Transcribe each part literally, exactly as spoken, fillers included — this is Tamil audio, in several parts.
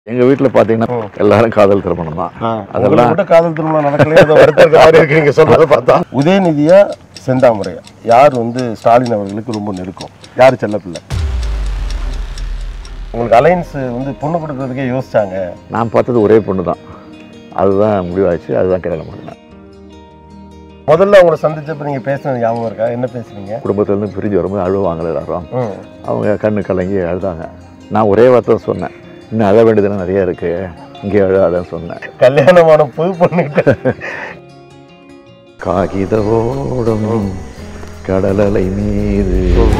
எங்க வீட்ல பாத்தீங்கன்னா எல்லாரும் காதல் திருமணம் தான். அதெல்லாம் மட்டும் காதல் திருமணம் நடக்கலையே ஏதோ வருத்தம் மாதிரி இருக்கு நீங்க சொல்றத பார்த்தா. உதயநிதியா செந்தாமரையா யார் வந்து ஸ்டாலின் அவர்களுக்கு ரொம்ப நெருக்கம்? யார் செல்லப்பிள்ளை? உங்களுக்கு அலைன்ஸ் வந்து பொண்ணு கொடுக்கறதுக்கே யோசிச்சாங்க? நான் பார்த்தது ஒரே பொண்ணு தான், அதுதான் முடிவாச்சு, அதுதான் கல்யாணம் பண்ணேன். முதல்ல அவங்கள சந்திச்சப்ப நீங்க பேசுனது ஞாபகம் இருக்கா? என்ன பேசுனீங்க? குடும்பத்திலேருந்து பிரிஞ்சு வரும்போது அழுவாங்களே எல்லாரும், அவங்க கண்ணு கலங்கி அழுதாங்க. நான் ஒரே வார்த்தை சொன்னேன், இன்னும் அழ வேண்டியதுலாம் நிறைய இருக்கு, இங்கே அழாதான் சொன்னேன். கல்யாணமான புது பொண்ணுகிட்ட காகித ஓடும் கடலலை மீது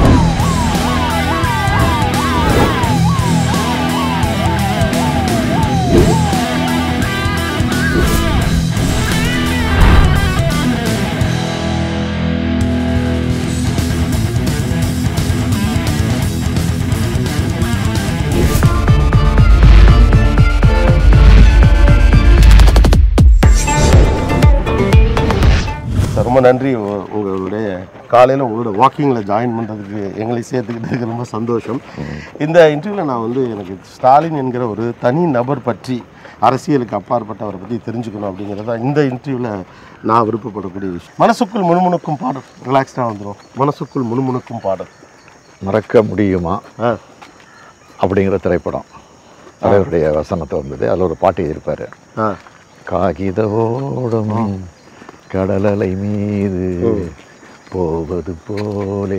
ரொம்ப நன்றி. உங்களுடைய காலையில் உங்களோட வாக்கிங்கில் ஜாயின் பண்ணுறதுக்கு எங்களை சேர்த்துக்கிட்டதுக்கு ரொம்ப சந்தோஷம். இந்த இன்டர்வியூவில் நான் வந்து எனக்கு ஸ்டாலின் என்கிற ஒரு தனி நபர் பற்றி, அரசியலுக்கு அப்பாற்பட்டவரை பற்றி தெரிஞ்சுக்கணும் அப்படிங்கிறத இந்த இன்டர்வியூவில் நான் விருப்பப்படக்கூடிய விஷயம். மனசுக்குள் முணுமுணுக்கும் பாடல், ரிலாக்ஸ்டாக வந்துடும். மனசுக்குள் முணுமுணுக்கும் பாடல் மறக்க முடியுமா அப்படிங்கிற திரைப்படம் அவருடைய வசனத்தை வந்தது. அதில் ஒரு பாட்டு எழுதியிருப்பார், காகித ஓடும் கடலலை மீது போவது போலே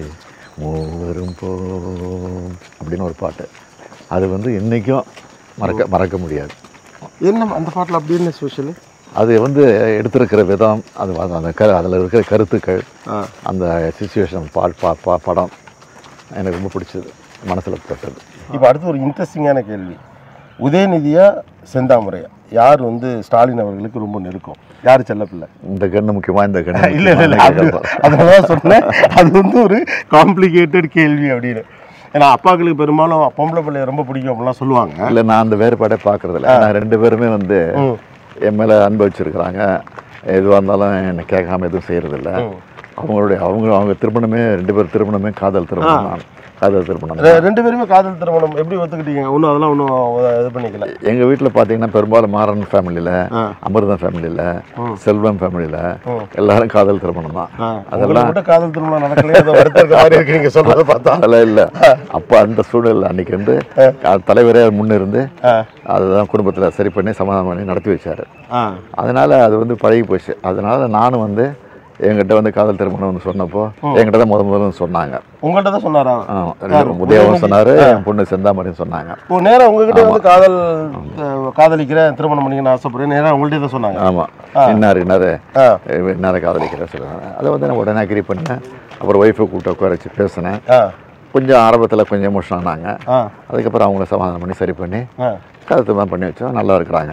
மூவரும் போம் அப்படின்னு ஒரு பாட்டு. அது வந்து இன்றைக்கும் மறக்க மறக்க முடியாது. என்ன அந்த பாட்டில் அப்படி என்ன ஸ்பெஷலு? அது வந்து எடுத்திருக்கிற விதம், அது அந்த க அதில் இருக்கிற கருத்துக்கள், அந்த சிச்சுவேஷன் பா பா பா படம் எனக்கு ரொம்ப பிடிச்சது, மனசில் பட்டது. இப்போ அடுத்து ஒரு இன்ட்ரெஸ்டிங்கான கேள்வி, உதயநிதியா செந்தாமரையா யார் வந்து ஸ்டாலின் அவர்களுக்கு ரொம்ப நெருக்கம்? யார் செல்லப்பிள்ளை? இந்த கண்ணு முக்கியமா இந்த கண்ணு? இல்லை இல்லை அதனால சொன்னேன், அது வந்து ஒரு காம்ப்ளிகேட்டட் கேள்வி அப்படின்னு. ஏன்னா அப்பாக்களுக்கு பெரும்பாலும் பொம்பளை பிள்ளைய ரொம்ப பிடிக்கும் அப்படிலாம் சொல்லுவாங்க. இல்லை, நான் அந்த வேறுபாடே பார்க்கறதில்ல. நான் ரெண்டு பேருமே வந்து என் மேலே அன்பு வச்சிருக்கிறாங்க, எதுவாக இருந்தாலும் என்னை கேட்காம எதுவும் செய்யறதில்லை. அவங்களுடைய அவங்க அவங்க திருமணமே ரெண்டு பேர் திருமணமே காதல் திருமணம் தான். காதல் திருமணம் ரெண்டு பேருமே காதல் திருமணம் எப்படி ஒத்துக்கிட்டீங்க? ஒன்றும் அதெல்லாம் ஒன்றும் இது பண்ணிக்கல. எங்கள் வீட்டில் பார்த்தீங்கன்னா பெரும்பாலும் மாறன் ஃபேமிலியில், அமிர்தம் ஃபேமிலியில், செல்வம் ஃபேமிலியில் எல்லாரும் காதல் திருமணம் தான். அதெல்லாம் மட்டும் காதல் திருமணம் நடக்கலையே ஏதோ வருத்தம் மாதிரி இருக்கு நீங்க சொல்றத பார்த்தா. அதெல்லாம் இல்லை, அப்போ அந்த சூழல் அன்னைக்கு வந்து தலைவரே முன்னிருந்து அதுதான் குடும்பத்தில் சரி பண்ணி சமாதானம் பண்ணி நடத்தி வச்சாரு. அதனால அது வந்து பழகி போச்சு. அதனால நானும் வந்து என்கிட்ட வந்து காதல் திருமணம்னு சொன்னப்போ என்கிட்ட தான் முத முதல்ல சொன்னாங்க. உங்கள்கிட்ட தான் சொன்னாரா? உதயவும் சொன்னாரு, என் பொண்ணு செந்தாமரையும் சொன்னாங்க. ஓ, நேரா உங்ககிட்ட வந்து காதல் காதலிக்கிறேன் திருமணம் பண்ணிக்கணும்னு ஆசைப்படுறேன் நேரா உங்கள்கிட்ட தான் சொன்னாங்க? ஆமாம், இன்னார் இன்னாரு இன்னார காதலிக்கிறேன் சொல்லுவாங்க. அதை வந்து நான் உடனே அக்ரி பண்ணேன். அப்புறம் ஒய்ஃபை கூப்பிட்டு உட்கார வச்சு பேசினேன். கொஞ்சம் ஆரம்பத்தில் கொஞ்சம் எமோஷன் ஆனாங்க. அதுக்கப்புறம் அவங்கள சமாதானம் பண்ணி சரி பண்ணி காதல் திருமணம் பண்ணி வச்சோம். நல்லா இருக்கிறாங்க.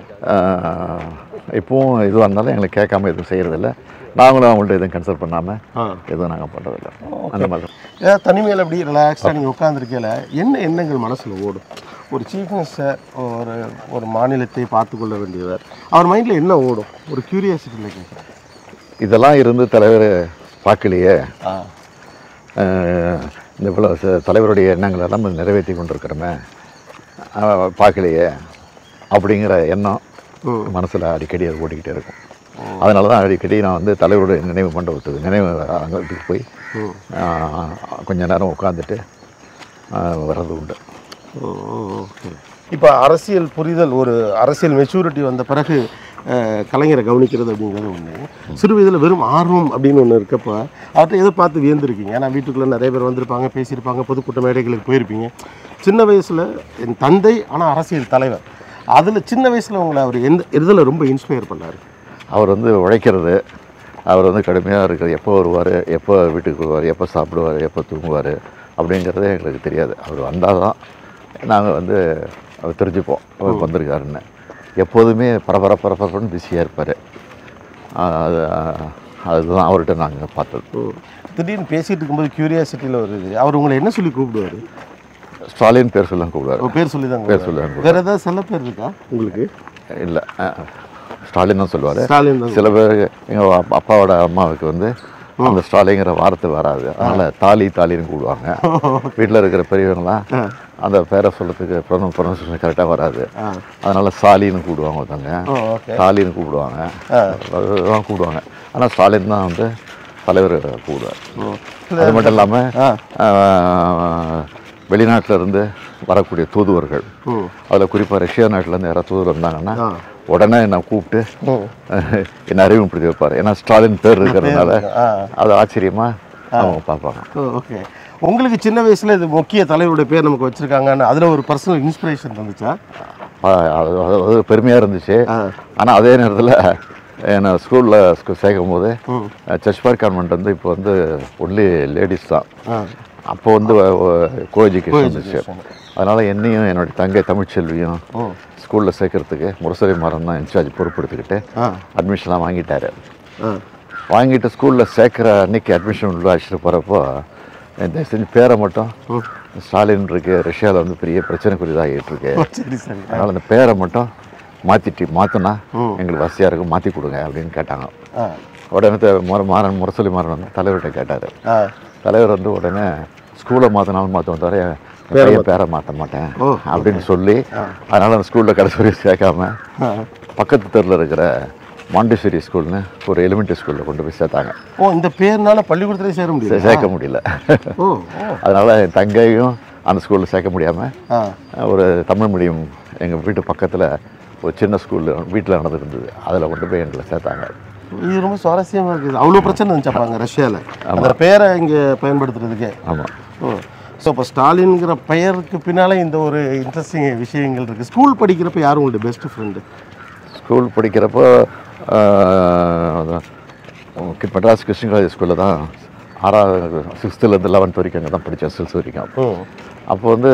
இப்போவும் எதுவாக இருந்தாலும் எங்களுக்கு கேட்காம எதுவும் செய்யறதில்லை, நாங்களும் அவங்கள்ட்ட எதுவும் கன்சல்ட் பண்ணாமல் எதுவும் நாங்கள் பண்ணுறதில்ல. அந்த மாதிரி ஏதாவது தனிமையில் அப்படி ரிலாக்ஸாக நீங்கள் உட்காந்துருக்கையில் என்ன எண்ணங்கள் மனசில் ஓடும்? ஒரு சீஃப் மினிஸ்டர் ஒரு ஒரு மாநிலத்தை பார்த்து கொள்ள வேண்டியவர், அவர் மைண்டில் என்ன ஓடும்? ஒரு க்யூரியாசிட்டியில் கேட்குறேன். இதெல்லாம் இருந்து தலைவர் பார்க்கலையே, இந்த இவ்வளோ தலைவருடைய எண்ணங்கள் எல்லாம் நிறைவேற்றி கொண்டிருக்கிறோமே பார்க்கலையே அப்படிங்கிற எண்ணம் மனசில் அடிக்கடி அது ஓடிக்கிட்டே இருக்கும். அதனால தான் அடிக்கடி நான் வந்து தலைவருடைய நினைவு மண்டபத்துக்கு நினைவு அங்கத்துக்கு போய் கொஞ்ச நேரம் உட்காந்துட்டு வர்றது உண்டு. இப்போ அரசியல் புரிதல், ஒரு அரசியல் மெச்சூரிட்டி வந்த பிறகு கலைஞரை கவனிக்கிறது அப்படிங்கிறது ஒன்று. சிறு வயதில் வெறும் ஆர்வம் அப்படின்னு ஒன்று இருக்கப்போ அவர்கிட்ட எதை பார்த்து வியந்துருக்கீங்க? ஏன்னா வீட்டுக்குள்ளே நிறைய பேர் வந்திருப்பாங்க, பேசியிருப்பாங்க, பொதுக்கூட்ட மேடைகளுக்கு போயிருப்பீங்க. சின்ன வயசில் என் தந்தை ஆனால் அரசியல் தலைவர், அதில் சின்ன வயசில் உங்களை அவர் எந்த இதில் ரொம்ப இன்ஸ்பயர் பண்ணார்? அவர் வந்து உழைக்கிறது, அவர் வந்து கடுமையாக இருக்கிறது, எப்போ வருவார், எப்போ வீட்டுக்கு வருவார், எப்போ சாப்பிடுவார், எப்போ தூங்குவார் அப்படிங்கிறதே எங்களுக்கு தெரியாது. அவர் வந்தால் தான் நாங்கள் வந்து அவர் தெரிஞ்சுப்போம் அவர் வந்திருக்காருன்னு. எப்போதுமே பரபர பரபரப்புன்னு பிஸியாக இருப்பார். அது அதுதான் அவர்கிட்ட நாங்கள் பார்த்தது. திடீர்னு பேசிகிட்டு இருக்கும்போது க்யூரியாசிட்டியில் ஒரு இது, அவர் உங்களை என்ன சொல்லி கூப்பிடுவார்? ஸ்டாலின் பேர் சொல்லி கூப்பிடுவார். பேர் சொல்லி தான் பேர் சொல்லி தான். வேறு ஏதாவது சில பேர் இருக்கா உங்களுக்கு? இல்லை, ஸ்டாலின் தான் சொல்லுவார். ஸ்டாலின் தான். சில பேர் எங்கள் அப்பாவோட அம்மாவுக்கு வந்து அந்த ஸ்டாலிங்கிற வார்த்தை வராது, அதனால் தாலி தாலின்னு கூடுவாங்க. வீட்டில் இருக்கிற பெரியவங்களாம் அந்த பேரை சொல்கிறதுக்கு ப்ரொனோ ப்ரொனன்சியேஷன் கரெக்டாக வராது. அதனால் ஸ்டாலின்னு கூப்பிடுவாங்க ஒருத்தவங்க, ஸ்டாலின்னு கூப்பிடுவாங்க, அதெல்லாம் கூப்பிடுவாங்க. ஆனால் ஸ்டாலின் தான் வந்து தலைவர் கூப்பிடுவார். அது மட்டும் இல்லாமல் வெளிநாட்டில் இருந்து வரக்கூடிய தூதுவர்கள், அதில் குறிப்பாக ரஷ்யா நாட்டிலேருந்து யாராவது தூதுவர் வந்தாங்கன்னா உடனே என்னை கூப்பிட்டு என்னை அறிமுகப்படுத்தி வைப்பார். ஏன்னா ஸ்டாலின் பேர் இருக்கிறதுனால அது ஆச்சரியமாக அவங்க பார்ப்பாங்க. ஓகே, உங்களுக்கு சின்ன வயசில் இது முக்கிய தலைவருடைய பேர் நமக்கு வச்சுருக்காங்கன்னு அதில் ஒரு பர்சனல் இன்ஸ்பிரேஷன் இருந்துச்சா? அது பெருமையாக இருந்துச்சு. ஆனால் அதே நேரத்தில் என்னை ஸ்கூலில் சேர்க்கும் போது சர்ச்பார் கான்வென்ட் வந்து இப்போ வந்து ஒன்லி லேடிஸ் தான். அப்போ வந்து கோ எஜுகேஷன் இருந்துச்சு. அதனால் என்னையும் என்னுடைய தங்கை தமிழ்ச்செல்வியும் ஸ்கூலில் சேர்க்கறதுக்கு முரசொலி மாறன் தான் இன்சார்ஜ் பொறுப்பெடுத்துக்கிட்டு அட்மிஷன்லாம் வாங்கிட்டார். வாங்கிட்டு ஸ்கூலில் சேர்க்குற அன்னைக்கு அட்மிஷன் உள்ள அழைச்சிட்டு போகிறப்போ தயவு செஞ்சு பேரை மட்டும் ஸ்டாலின் இருக்கு, ரஷ்யாவில் வந்து பெரிய பிரச்சனைக்குரியதாகிட்டு இருக்கு, அதனால் அந்த பேரை மட்டும் மாற்றிட்டு மாற்றினா எங்களுக்கு வசதியாக இருக்கும், மாற்றி கொடுங்க அப்படின்னு கேட்டாங்க. உடனே முறை மாறன் முரசொலி மாறன் வந்து தலைவர்கிட்ட கேட்டார். தலைவர் வந்து உடனே ஸ்கூலை மாற்றினாலும் மாற்ற வந்தார், பெரிய பேரை மாற்ற மாட்டேன் அப்படின்னு சொல்லி அதனால் அந்த ஸ்கூலில் கடைசி வரையும் சேர்க்காம பக்கத்து தெருவில் இருக்கிற மாண்டேஸ்வரி ஸ்கூல்னு ஒரு எலிமெண்ட்ரி ஸ்கூலில் கொண்டு போய் சேர்த்தாங்க. ஓ, இந்த பேர்னால பள்ளிக்கூடத்துலேயே சேர முடியல, சேர்க்க முடியல. அதனால் என் தங்கையும் அந்த ஸ்கூலில் சேர்க்க முடியாமல் ஒரு தமிழ் மீடியம் எங்கள் வீட்டு பக்கத்தில் ஒரு சின்ன ஸ்கூலில் வீட்டில் நடந்துருந்தது, அதில் கொண்டு போய் எங்களை சேர்த்தாங்க. இது ரொம்ப சுவாரஸ்யமாக இருக்குது. அவ்வளோ பிரச்சனை இருந்துச்சாப்பாங்க ரஷ்யாவில் அந்த பேரை இங்கே பயன்படுத்துறதுக்கே. ஆமாம். ஓ, ஸோ இப்போ ஸ்டாலின்ங்கிற பெயருக்கு பின்னால் இந்த ஒரு இன்ட்ரெஸ்டிங் விஷயங்கள் இருக்குது. ஸ்கூல் படிக்கிறப்ப யாரும் உங்களுடைய பெஸ்ட் ஃப்ரெண்டு? ஸ்கூல் படிக்கிறப்போ மெட்ராஸ் கிருஷ்ண காலேஜ் ஸ்கூலில் தான் ஆறாவது சிக்ஸ்த்துலேருந்து லெவன்த் வரைக்கும் அங்கே தான் படித்தேன், சிக்ஸ்த் வரைக்கும். அப்போ வந்து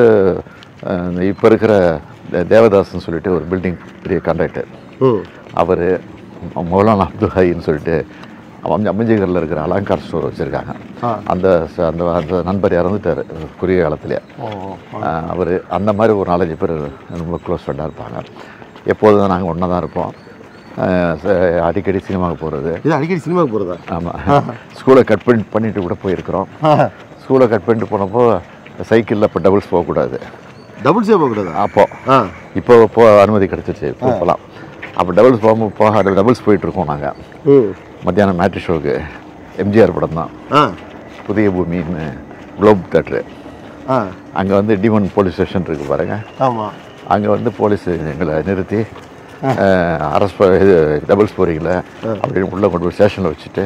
இப்போ இருக்கிற தேவதாஸ்ன்னு சொல்லிட்டு ஒரு பில்டிங் பெரிய கான்ட்ராக்டர், அவர் மௌலானா அப்துல் ஹைன்னு சொல்லிட்டு அம்மஞ்சிகரில் இருக்கிற அலங்கார் ஸ்டோர் வச்சுருக்காங்க. அந்த அந்த அந்த நண்பர் இறந்துட்டார் குறுகிய காலத்துலேயே. அவர் அந்த மாதிரி ஒரு நாலஞ்சு பேர் ரொம்ப க்ளோஸ் ஃப்ரெண்டாக இருப்பாங்க. எப்போதும் நாங்கள் ஒன்றா தான் இருப்போம். அடிக்கடி சினிமாவுக்கு போகிறது. இது அடிக்கடி சினிமாவுக்கு போகிறதா? ஆமாம். ஸ்கூலை கட் பண்ணி பண்ணிட்டு கூட போயிருக்கிறோம். ஸ்கூலை கட் பண்ணிட்டு போனப்போ சைக்கிளில் இப்போ டபுள்ஸ் போகக்கூடாது. டபுள்ஸே போகக்கூடாது அப்போ. இப்போ போ அனுமதி கிடச்சிச்சு போகலாம். அப்போ டபுள்ஸ் போகும்போது போக டபுள்ஸ் போயிட்டுருக்கோம் நாங்கள். மத்தியானம் மேட்ரி ஷோக்கு எம்ஜிஆர் படம் தான், புதிய பூமின்னு குளோப் தேட்ரு. அங்கே வந்து டிமன் போலீஸ் ஸ்டேஷன் இருக்குது பாருங்கள். ஆமாம். அங்கே வந்து போலீஸ் எங்களை நிறுத்தி அரெஸ்ட் இது டபுள்ஸ் போகிறீங்களே அப்படின்னு உள்ளே கொண்டு போய் ஸ்டேஷனில் வச்சுட்டு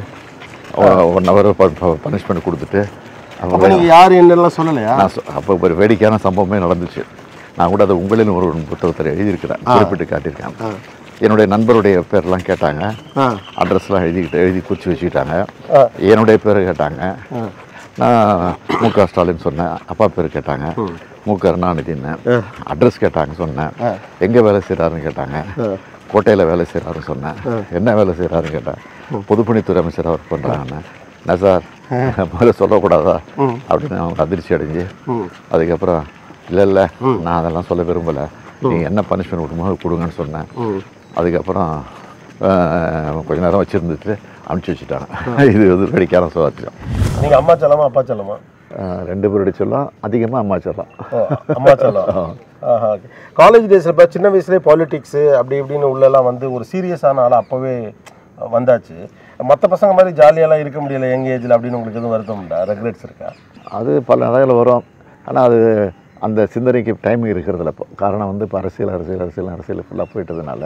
ஒன் ஹவர் பனிஷ்மெண்ட் கொடுத்துட்டு அப்போ நீங்கள் யார் என்னெல்லாம் சொல்லலையா? நான் அப்போ ஒரு வேடிக்கையான சம்பவமே நடந்துச்சு. நான் கூட அதை உங்களின் ஒரு புத்தகத்தில் எழுதியிருக்கிறேன், குறிப்பிட்டு காட்டியிருக்கேன். என்னுடைய நண்பருடைய பேர்லாம் கேட்டாங்க, அட்ரஸ்லாம் எழுதிக்கிட்டு எழுதி குறித்து வச்சுக்கிட்டாங்க. என்னுடைய பேர் கேட்டாங்க, நான் மு க ஸ்டாலின் சொன்னேன். அப்பா பேர் கேட்டாங்க, மு க கருணாநிதின்னு. அட்ரஸ் கேட்டாங்க, சொன்னேன். எங்கே வேலை செய்கிறாருன்னு கேட்டாங்க, கோட்டையில் வேலை செய்கிறாருன்னு சொன்னேன். என்ன வேலை செய்கிறாருன்னு கேட்டேன், பொதுப்பணித்துறை அமைச்சராக ஒர்க் பண்ணுறாங்கன்னு. என்ன சார் முதல்ல சொல்லக்கூடாதா அப்படின்னு அவங்க அதிர்ச்சி அடைஞ்சு அதுக்கப்புறம் இல்லை இல்லை நான் அதெல்லாம் சொல்ல விரும்பலை, நீங்கள் என்ன பனிஷ்மெண்ட் கொடுக்கும்போது கொடுங்கன்னு சொன்னேன். அதுக்கப்புறம் கொஞ்ச நேரம் வச்சுருந்துட்டு அனுப்பிச்சி வச்சுட்டாங்க. இது வந்து வெடிக்கான சுவாத்தியம். நீங்கள் அம்மா செல்லமா அப்பா செல்லமா? ரெண்டு பேருடைய சொல்லலாம், அதிகமாக அம்மா செல்லம். அம்மா செல்லம். காலேஜ் டேஸில் இப்போ சின்ன வயசுலேயே பாலிட்டிக்ஸு அப்படி இப்படின்னு உள்ளெல்லாம் வந்து ஒரு சீரியஸான ஆளாக அப்போவே வந்தாச்சு. மற்ற பசங்க மாதிரி ஜாலியெல்லாம் இருக்க முடியலை யங் ஏஜில் அப்படின்னு உங்களுக்கு எதுவும் வருத்தம் உண்டா, ரெக்ரெட்ஸ் இருக்கா? அது பல நிலையில் வரும். ஆனால் அது அந்த சிந்தனைக்கு டைமிங் இருக்கிறதில்ல. இப்போ காரணம் வந்து இப்போ அரசியல் அரசியல் அரசியல் அரசியல் ஃபுல்லாக போயிட்டதுனால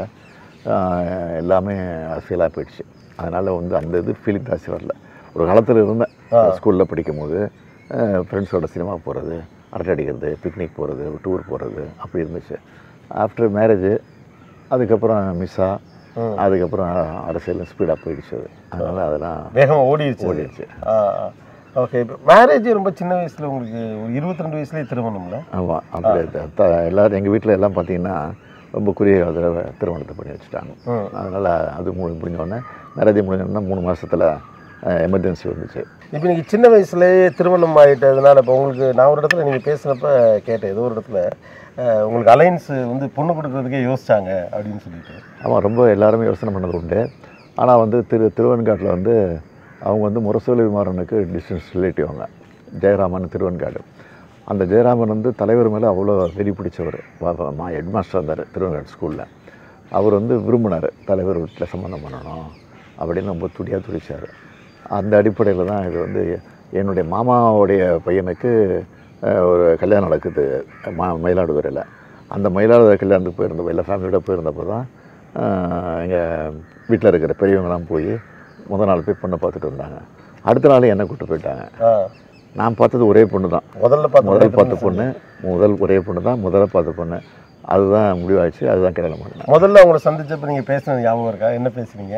எல்லாமே அரசியலாக போயிடுச்சு. அதனால் வந்து அந்த இது ஃபீலிங் ஜாஸ்தி வரல. ஒரு காலத்தில் இருந்தேன், ஸ்கூலில் படிக்கும் போது ஃப்ரெண்ட்ஸோட சினிமா போகிறது, அரட்டை அடிக்கிறது, பிக்னிக் போகிறது, டூர் போகிறது அப்படி இருந்துச்சு. ஆஃப்டர் மேரேஜு அதுக்கப்புறம் மிஸ்ஸா, அதுக்கப்புறம் அரசியல் ஸ்பீடாக போயிடுச்சு. அது அதனால் அதெல்லாம் வேகமாக ஓடிடுச்சு ஓடிடுச்சு ஓகே. இப்போ மேரேஜ் ரொம்ப சின்ன வயசில் உங்களுக்கு ஒரு இருபத்தி ரெண்டு வயசுலேயே திருமணம்ல? ஆமாம். அப்படி எல்லோரும் எங்கள் வீட்டில் எல்லாம் பார்த்தீங்கன்னா ரொம்ப குறுகிய தடவை திருமணத்தை பண்ணி வச்சுட்டாங்க. அதனால் அது மு முடிஞ்சோடனே மேரேஜ் முடிஞ்சோடனே மூணு மாதத்தில் எமர்ஜென்சி வந்துச்சு. இப்போ நீங்கள் சின்ன வயசுலேயே திருமணம் ஆகிட்டதுனால இப்போ உங்களுக்கு நான் ஒரு இடத்துல நீங்கள் பேசுனப்போ கேட்டேன், ஏதோ ஒரு இடத்துல உங்களுக்கு அலைன்ஸ் வந்து பொண்ணு கொடுக்குறதுக்கே யோசிச்சாங்க அப்படின்னு சொல்லிட்டு. ஆமாம், ரொம்ப எல்லாருமே யோசனை பண்ணது உண்டு. ஆனால் வந்து திரு திருவெண்காட்டில் வந்து அவங்க வந்து முரசொலி மாறனுக்கு டிஸ்டன்ஸ் ரிலேட்டிவ், அவங்க ஜெயராமன் திருவெண்காடு. அந்த ஜெயராமன் வந்து தலைவர் மேலே அவ்வளோ வெறி பிடிச்சவர். ஹெட் மாஸ்டர் இருந்தார் திருவண்ணாமலை ஸ்கூலில். அவர் வந்து விரும்பினார் தலைவர் வீட்டில் சம்மந்தம் பண்ணணும் அப்படின்னு ரொம்ப துடியாக துடிச்சார். அந்த அடிப்படையில் தான் இது வந்து என்னுடைய மாமாவுடைய பையனுக்கு ஒரு கல்யாணம் நடக்குது மா மயிலாடுதுறையில். அந்த மயிலாடுதுறை கல்யாணத்துக்கு போயிருந்தப்போ எல்லா ஃபேமிலியோட போயிருந்தப்போ தான் எங்கள் வீட்டில் இருக்கிற பெரியவங்களாம் போய் முதல் நாள் போய் பொண்ணை பார்த்துட்டு வந்தாங்க. அடுத்த நாள் என்னை கூப்பிட்டு போயிட்டாங்க. நான் பார்த்தது ஒரே பொண்ணு தான். முதல்ல பார்த்து முதல் பார்த்த பொண்ணு முதல் ஒரே பொண்ணு தான் முதல்ல பார்த்த பொண்ணு. அதுதான் முடிவாச்சு. அதுதான் கல்யாணம் பண்ணேன். முதல்ல அவங்களை சந்திச்சப்போ நீங்கள் பேசுனது ஞாபகம் இருக்கா? என்ன பேசுனீங்க?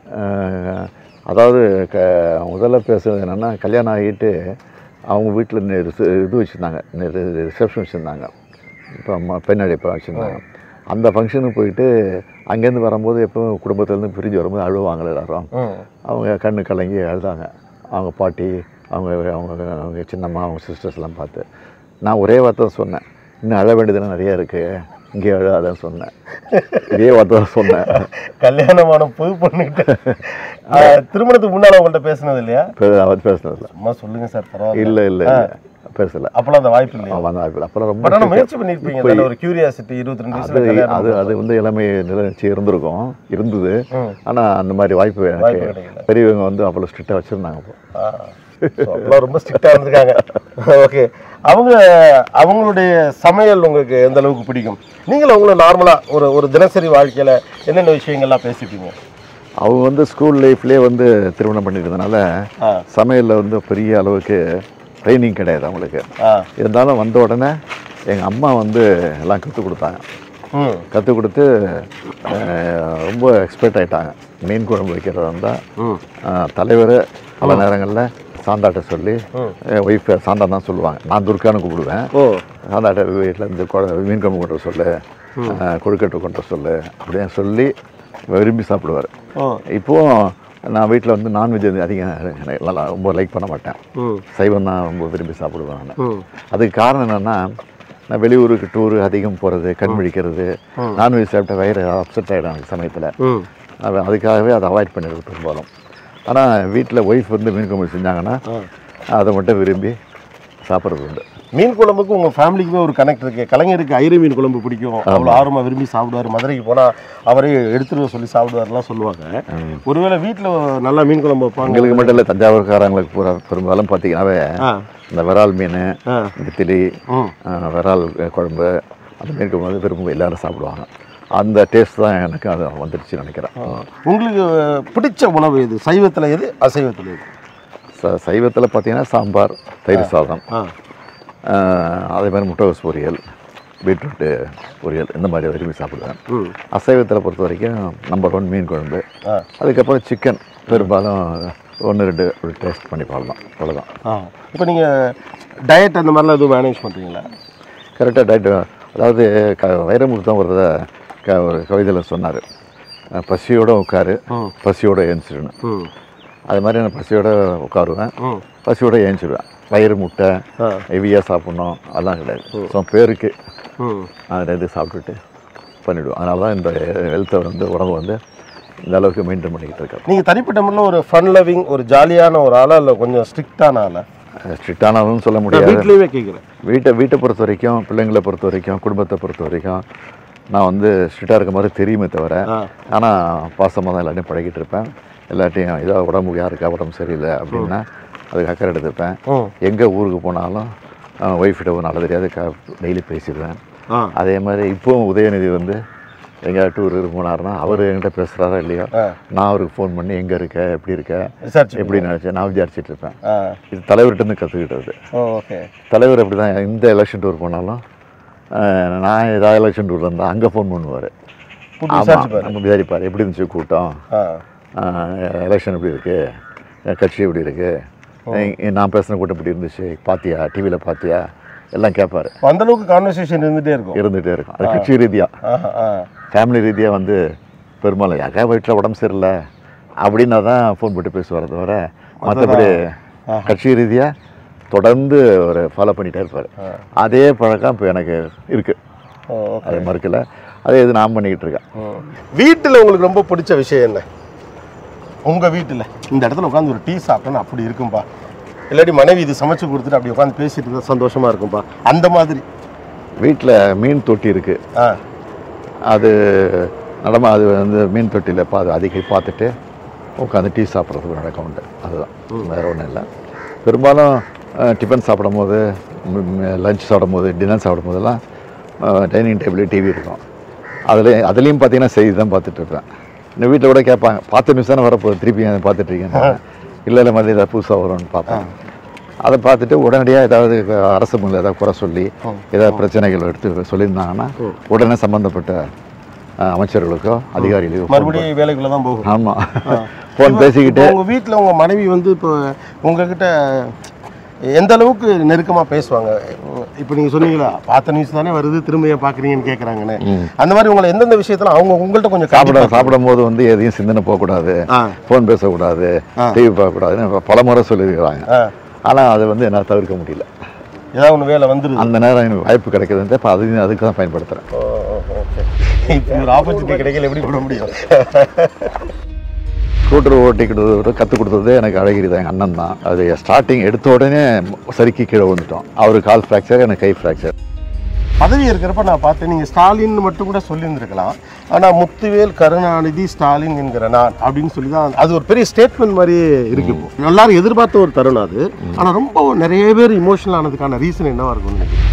அதாவது க முதல்ல பேசுறது என்னென்னா, கல்யாணம் ஆகிட்டு அவங்க வீட்டில் இது வச்சுருந்தாங்க, ரிசப்ஷன் வச்சுருந்தாங்க. இப்போ அம்மா பெண் அழைப்பை வச்சுருந்தாங்க. அந்த ஃபங்க்ஷனுக்கு போயிட்டு அங்கேருந்து வரும்போது எப்போ குடும்பத்துலேருந்து பிரிஞ்சு வரும்போது அழுவாங்க எல்லாரும். அவங்க கண்ணு கலங்கி அழுதாங்க. அவங்க பாட்டி, அவங்க அவங்க அவங்க சின்னம்மா, அவங்க சிஸ்டர்ஸ்லாம் பார்த்து நான் ஒரே வார்த்தை சொன்னேன், இன்னும் அழ வேண்டியதுலாம் நிறையா இருக்குது, இங்கே அழாதான் சொன்னேன். இதே வார்த்தை தான் சொன்னேன். கல்யாணமான புது பண்ணிட்டு திருமணத்துக்கு முன்னால் அவங்கள்ட்ட பேசுனது இல்லையா? அவர் பேசுனது இல்லை. அம்மா சொல்லுங்கள் சார் பரவாயில்ல. இல்லை இல்லை பேசலை. அப்போலாம் அந்த வாய்ப்பு இல்லை. அந்த வாய்ப்பு இல்லை. அப்புறம் ரொம்ப முயற்சி பண்ணியிருப்பீங்க. ஒரு கியூரியாசிட்டி இருபத்தி ரெண்டு வயசுல அது அது வந்து இளமை நிலைச்சி இருந்திருக்கும் இருந்தது. ஆனால் அந்த மாதிரி வாய்ப்பு எனக்கு பெரியவங்க வந்து அவ்வளோ ஸ்ட்ரிக்டாக வச்சுருந்தாங்க. அப்போ ரொம்ப ஸ்ட்ரிக்டாக இருந்திருக்காங்க. ஓகே. அவங்க அவங்களுடைய சமையல் உங்களுக்கு எந்த அளவுக்கு பிடிக்கும்? நீங்கள் அவங்கள நார்மலாக ஒரு ஒரு தினசரி வாழ்க்கையில் என்னென்ன விஷயங்கள்லாம் பேசிப்பீங்க? அவங்க வந்து ஸ்கூல் லைஃப்லேயே வந்து திருமணம் பண்ணிக்கிறதுனால சமையலில் வந்து பெரிய அளவுக்கு ட்ரைனிங் கிடையாது அவங்களுக்கு. இருந்தாலும் வந்த உடனே எங்கள் அம்மா வந்து எல்லாம் கற்றுக் கொடுத்தாங்க. கற்றுக் கொடுத்து ரொம்ப எக்ஸ்பர்ட் ஆகிட்டாங்க. மீன் குழம்பு வைக்கிறதா இருந்தால் தலைவர் பல நேரங்களில் சாந்தாட்ட சொல்லி, ஒய்ஃப் சாந்தா தான் சொல்லுவாங்க, நான் துர்கான்னு கூப்பிடுவேன். சாந்தாட்ட வீட்டில் இருந்து மீன் குழம்பு கொண்டு சொல்லு, கொழுக்கட்டை கொண்டு சொல்லு அப்படின்னு சொல்லி விரும்பி சாப்பிடுவார். இப்போது நான் வீட்டில் வந்து நான்வெஜ் அதிகம் நல்லா ரொம்ப லைக் பண்ண மாட்டேன். சைவம் தான் ரொம்ப விரும்பி சாப்பிடுவேன் நான். அதுக்கு காரணம் என்னென்னா, நான் வெளியூருக்கு டூரு அதிகம் போகிறது, கண் விழிக்கிறது, நான்வெஜ் சாப்பிட்ட வயிறு அப்செட் ஆகிடும் அந்த சமயத்தில். அதுக்காகவே அதை அவாய்ட் பண்ணிடுறது பெரும்பாலும். ஆனால் வீட்டில் ஒய்ஃப் வந்து மீன் குழம்பு செஞ்சாங்கன்னா அதை மட்டும் விரும்பி சாப்பிட்றது உண்டு. மீன் குழம்புக்கு உங்கள் ஃபேமிலிக்குமே ஒரு கனெக்ட் இருக்குது. கலைஞருக்கு ஐரு மீன் குழம்பு பிடிக்கும், அவ்வளோ ஆர்வமாக விரும்பி சாப்பிடுவார். மதுரைக்கு போனால் அவரே எடுத்துகிட்டு சொல்லி சாப்பிடுவார்லாம் சொல்லுவாங்க. ஒருவேளை வீட்டில் நல்லா மீன் குழம்பு வைப்பாங்க. எங்களுக்கு மட்டும் இல்லை, தஞ்சாவூர்காரங்களுக்கு பூரா பெரும்பாலும் பார்த்தீங்கன்னாவே இந்த விரால் மீன், நெத்திலி, விரால் குழம்பு, அந்த மீன் குழம்பு வந்து விரும்ப எல்லாரும் சாப்பிடுவாங்க. அந்த டேஸ்ட் தான் எனக்கு அது வந்துடுச்சு நினைக்கிறேன். உங்களுக்கு பிடிச்ச உணவு எது? சைவத்தில் எது, அசைவத்தில் எது? ச சைவத்தில் பார்த்தீங்கன்னா சாம்பார், தயிர் சாதம், அதே மாதிரி முட்டைகோஸ் பொரியல், பீட்ரூட்டு பொரியல், இந்த மாதிரி விரும்பி சாப்பிடுவேன். அசைவத்தில் பொறுத்த வரைக்கும் நம்பர் ஒன் மீன் குழம்பு. அதுக்கப்புறம் சிக்கன் பெரும்பாலும் ஒன்று ரெண்டு டேஸ்ட் பண்ணி பாடலாம், அவ்வளோதான். இப்போ நீங்கள் டயட் அந்த மாதிரிலாம் எதுவும் மேனேஜ் பண்ணுறீங்களா? கரெக்டாக டயட்டு. அதாவது க வைரமுத்து ஒரு க ஒரு கவிதையில் சொன்னார், பசியோடு உட்காரு, பசியோடு ஏஞ்சிடுன்னு. அது மாதிரி நான் பசியோடு உட்காருவேன், பசியோடு ஏஞ்சிடுவேன். வயிறு முட்டை ஹெவியாக சாப்பிட்ணும் அதெல்லாம் கிடையாது. ஸோ பேருக்கு அதில் எது சாப்பிட்டுட்டு பண்ணிவிடுவோம். அதனால தான் இந்த ஹெல்த்தை வந்து உடம்பு வந்து இந்த அளவுக்கு மெயின்டைன் பண்ணிக்கிட்டு இருக்கேன். நீங்கள் தனிப்பட்ட முறையில் ஒரு ஃபன் லவிங், ஒரு ஜாலியான ஒரு ஆளாக இல்லை கொஞ்சம் ஸ்ட்ரிக்டான ஆளா? ஸ்ட்ரிக்டானதுன்னு சொல்ல முடியாது. வீட்லேயே கேட்குறேன். வீட்டை வீட்டை பொறுத்த வரைக்கும், பிள்ளைங்களை பொறுத்த வரைக்கும், குடும்பத்தை பொறுத்த வரைக்கும் நான் வந்து ஸ்ட்ரிக்டாக இருக்க மாதிரி தெரியுமே தவிர, ஆனால் பாசமாக தான் எல்லாத்தையும் பழகிட்டு இருப்பேன். எல்லாத்தையும் ஏதாவது உடம்பு யாருக்கா உடம்பு சரியில்லை அப்படின்னா அதுக்கு அக்கறை எடுத்துப்பேன். எங்கே ஊருக்கு போனாலும் ஒய்ஃபிட்ட ஒரு நல்ல தெரியாது க டெய்லி பேசிடுவேன். அதே மாதிரி இப்போவும் உதயநிதி வந்து எங்கேயாவது டூர் போனார்னா அவர் என்கிட்ட பேசுகிறாரா இல்லையா, நான் அவருக்கு ஃபோன் பண்ணி எங்கே இருக்க, எப்படி இருக்க, எப்படி நினச்சேன் நான் விசாரிச்சுட்டு இருப்பேன். இது தலைவர்கிட்டருந்து கற்றுக்கிட்டது. ஓகே. தலைவர் அப்படி தான், இந்த எலெக்ஷன் டூர் போனாலும் நான் ஏதாவது எலெக்ஷன் டூர் இருந்தால் அங்கே ஃபோன் பண்ணுவார். நம்ம விசாரிப்பார், எப்படி இருந்துச்சு கூட்டம், எலெக்ஷன் எப்படி இருக்குது, கட்சி எப்படி இருக்குது, நான் பேசுகிற கூட்டம் எப்படி இருந்துச்சு, பார்த்தியா, டிவியில் பார்த்தியா, எல்லாம் கேட்பார். அந்தளவுக்கு கான்வர்சேஷன் இருந்துகிட்டே இருக்கும் இருந்துகிட்டே இருக்கும். அது கட்சி ரீதியாக, ஃபேமிலி ரீதியாக வந்து பெரும்பாலும் யாக்கா வீட்டில் உடம்பு சரியில்லை அப்படின்னா தான் ஃபோன் போட்டு பேசுவார் தவிர, மற்றபடி கட்சி ரீதியாக தொடர்ந்து ஒரு ஃபாலோ பண்ணிகிட்டே இருப்பார். அதே பழக்கம் இப்போ எனக்கு இருக்குது, அது மறுக்கலை. அதே இது நான் பண்ணிக்கிட்டு இருக்கேன். வீட்டில் உங்களுக்கு ரொம்ப பிடிச்ச விஷயம் என்ன? உங்கள் வீட்டில் இந்த இடத்துல உட்காந்து ஒரு டீ சாப்பிட்டோன்னு அப்படி இருக்கும்பா, இல்லாட்டி மனைவி இது சமைச்சு கொடுத்துட்டு அப்படி உட்காந்து பேசிட்டு இருந்தா சந்தோஷமா இருக்கும்பா. அந்த மாதிரி வீட்டில் மீன் தொட்டி இருக்குது. ஆ அது நடமா அது வந்து மீன் தொட்டியில் பா அதிக பார்த்துட்டு உட்காந்து டீ சாப்பிட்றதுக்கு நடக்க உண்டு. அதுதான், வேறு ஒன்றும் இல்லை. பெரும்பாலும் டிஃபன் சாப்பிடும் போது, லஞ்ச் சாப்பிடும் போது, டின்னர் சாப்பிடும் போதெல்லாம் டைனிங் டேபிள் டிவி இருக்கும். அதில் அதுலேயும் பார்த்தீங்கன்னா செய்தி தான் பார்த்துட்ருப்பேன். இந்த வீட்டில் கூட கேட்பாங்க, பத்து நிமிஷம் தானே வரப்போகுது, திருப்பி பார்த்துட்ருக்கீங்க. இல்லை இல்லை மாதிரி ஏதாவது புதுசாக வரும்னு பார்ப்பேன். அதை பார்த்துட்டு உடனடியாக ஏதாவது அரசு முறையில் ஏதாவது குறை சொல்லி ஏதாவது பிரச்சனைகள் எடுத்து சொல்லியிருந்தாங்கன்னா உடனே சம்மந்தப்பட்ட அமைச்சர்களுக்கோ அதிகாரிகளுக்கோ மறுபடியும் வேலைக்குள்ளே தான் போகும். ஆமாம், ஃபோன் பேசிக்கிட்டு. உங்கள் வீட்டில் உங்கள் மனைவி வந்து இப்போ உங்ககிட்ட எந்த அளவுக்கு நெருக்கமாக பேசுவாங்க? இப்போ நீங்கள் சொன்னீங்களா பார்த்த நியூஸ் தானே வருது, திரும்ப ஏன் பார்க்குறீங்கன்னு கேட்குறாங்கன்னு. அந்த மாதிரி உங்களை எந்தெந்த விஷயத்தில் அவங்க உங்கள்கிட்ட கொஞ்சம் சாப்பிட சாப்பிடும் போது வந்து எதையும் சிந்தனை போகக்கூடாது, ஃபோன் பேசக்கூடாது, டிவி பார்க்கக்கூடாதுன்னு பல முறை சொல்லியிருக்கிறாங்க. ஆனால் அதை வந்து என்னால் தவிர்க்க முடியல. ஏதாவது ஒன்று வேலை வந்துடுது, அந்த நேரம் எனக்கு வாய்ப்பு கிடைக்குதுன்ட்டு இப்போ அது அதுக்கு தான் பயன்படுத்துகிறேன். இப்போ ஒரு ஆப்பர்ச்சுனிட்டி கிடைக்கல, எப்படி பண்ண முடியும்? ஸ்கூட்டர் ஓட்டிக்கிட்டு கற்றுக் கொடுத்தது எனக்கு அழகிரி தான், எங்கள் அண்ணன் தான். அது ஸ்டார்டிங் எடுத்த உடனே சரிக்கு கீழே வந்துட்டோம். அவர் கால் ஃப்ராக்சர், எனக்கு கை ஃப்ராக்சர். பதவி இருக்கிறப்ப நான் பார்த்தேன், நீங்கள் ஸ்டாலின் மட்டும் கூட சொல்லியிருந்துருக்கலாம். ஆனால் முத்துவேல் கருணாநிதி ஸ்டாலின் என்கிற நான் அப்படின்னு சொல்லி தான் அது ஒரு பெரிய ஸ்டேட்மெண்ட் மாதிரி இருக்கு. இப்போ எல்லாரும் எதிர்பார்த்த ஒரு தருணம் அது. ஆனால் ரொம்ப நிறைய பேர் இமோஷனல் ஆனதுக்கான ரீசன் என்னவா இருக்கும்னு நினைக்கிறேன்?